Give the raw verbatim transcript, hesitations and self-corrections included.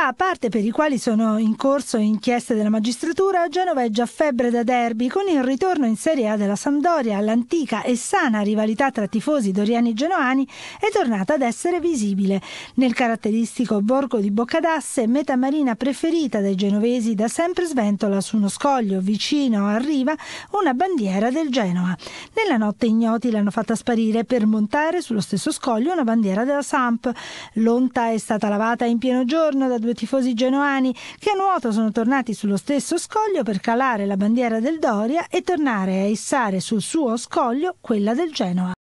Da parte per i quali sono in corso inchieste della magistratura, Genova è già febbre da derby. Con il ritorno in Serie A della Sampdoria, l'antica e sana rivalità tra tifosi doriani e genoani è tornata ad essere visibile. Nel caratteristico borgo di Boccadasse, meta marina preferita dai genovesi, da sempre sventola su uno scoglio vicino a riva una bandiera del Genoa. Nella notte ignoti l'hanno fatta sparire per montare sullo stesso scoglio una bandiera della Samp. L'onta è stata lavata in pieno giorno da due tifosi genoani che a nuoto sono tornati sullo stesso scoglio per calare la bandiera del Doria e tornare a issare sul suo scoglio quella del Genoa.